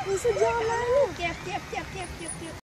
นี่สุดยอดเลยเก็บ